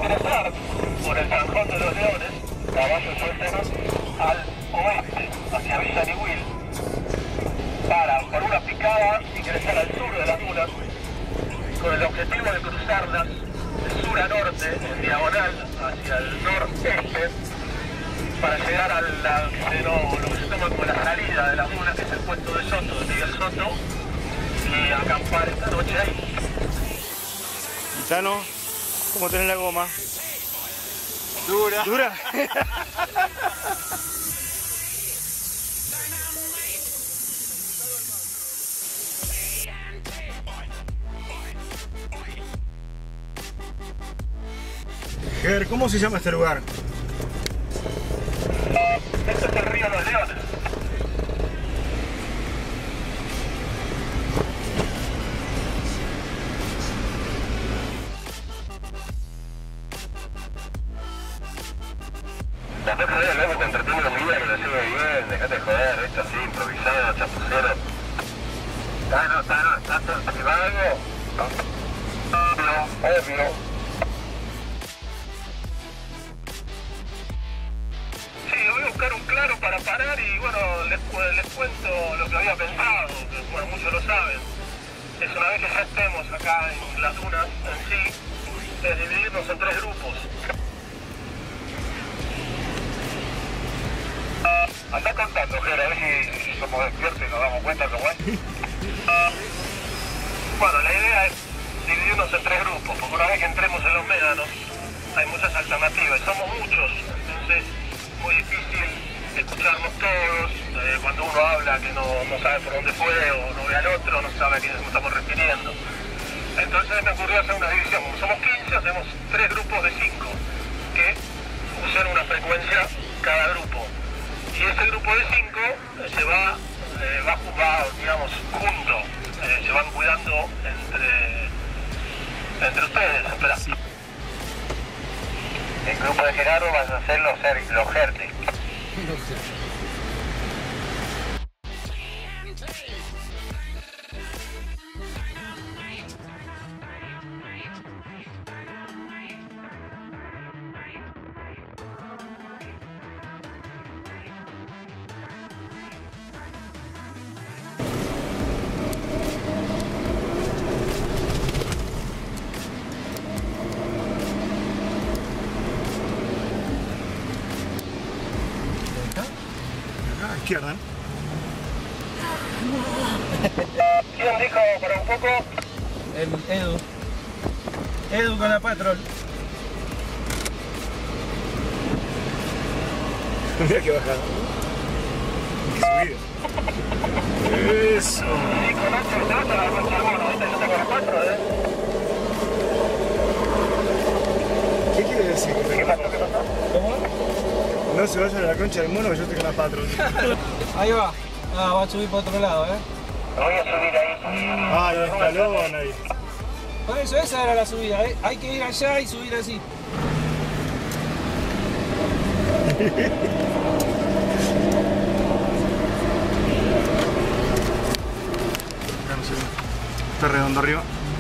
ingresar por el Zanjón de los Leones, caballos sueltos, al oeste, hacia Villa Niwil, para por una picada ingresar al sur de las dunas, con el objetivo de cruzarlas de sur a norte, en diagonal hacia el noreste, para llegar a lo que se toma como la salida de las dunas, que es el puesto de Soto, de Miguel Soto, y acampar esta noche ahí. Tano, ¿cómo tenés la goma? Dura. ¿Dura? Ger, ¿cómo se llama este lugar? Este es el río Los Leones. La toca de luego te entretiene la vida, que lo lleve bien, dejate de joder, esto así, improvisado, chapucero. Está, si va algo, obvio. Sí, voy a buscar un claro para parar y bueno, les cuento lo que había pensado, que bueno, muchos lo saben. Es una vez que ya estemos acá en las dunas en sí, es dividirnos en 3 grupos. Andá contando, Ger, a ver si somos despiertos y nos damos cuenta cómo es. Bueno, la idea es dividirnos en 3 grupos, porque una vez que entremos en los médanos hay muchas alternativas, somos muchos, entonces es muy difícil escucharnos todos, cuando uno habla que no sabe por dónde fue o no ve al otro, no sabe a quiénes nos estamos refiriendo. Entonces me ocurrió hacer una división, como somos 15, hacemos 3 grupos de 5, que usen una frecuencia cada grupo. Y ese grupo de 5 se va digamos, junto, se van cuidando entre ustedes. Espera. El grupo de Gerardo vas a hacer los Gertes. Izquierda, ¿eh? ¿Quién dijo para un poco? Edu. Edu con la patrol. Mira que bajada. Qué subida. Eso. Sí, con 8 te vas a la concha del mono, ¿viste? Yo tengo la 4, ¿Qué quiere decir? ¿Qué pasó? ¿Cómo? No se vayan a la concha del mono que yo estoy con la patrón. Ahí va. Ah, va a subir por otro lado, Lo voy a subir ahí. Ah, el escalón ahí. Por eso, esa era la subida, Hay que ir allá y subir así. Está redondo arriba.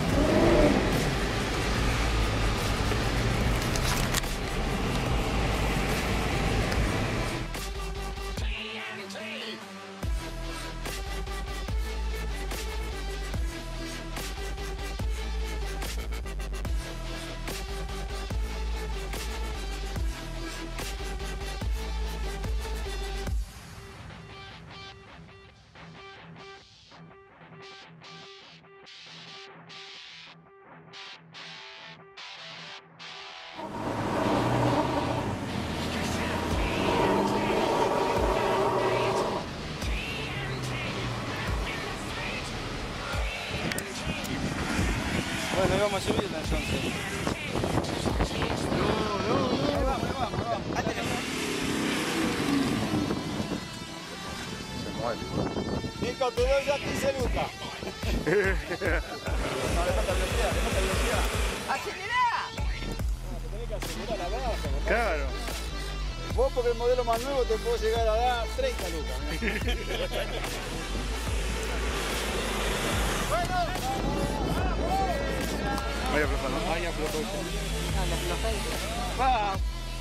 Bueno, ahí vamos a subirla entonces. No. Ahí vamos. Se mueve. Nico, te doy ya 15 lucas. No, le falta velocidad. ¡Acelerá! No, tenés que acelerar la baja. Claro. Vos porque el modelo más nuevo te puedo llegar a dar 30 lucas. Vaya flojando. Vaya, flojo. No, le aflojé. Va.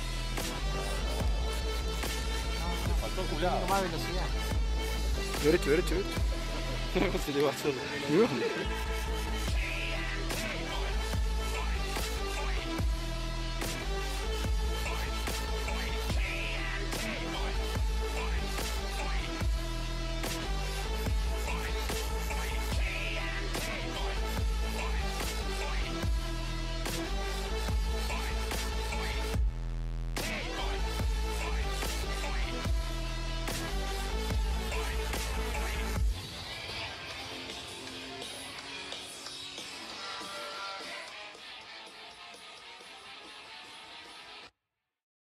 Faltó cuidado. Más velocidad. Derecho, derecho, derecho. Se lleva solo.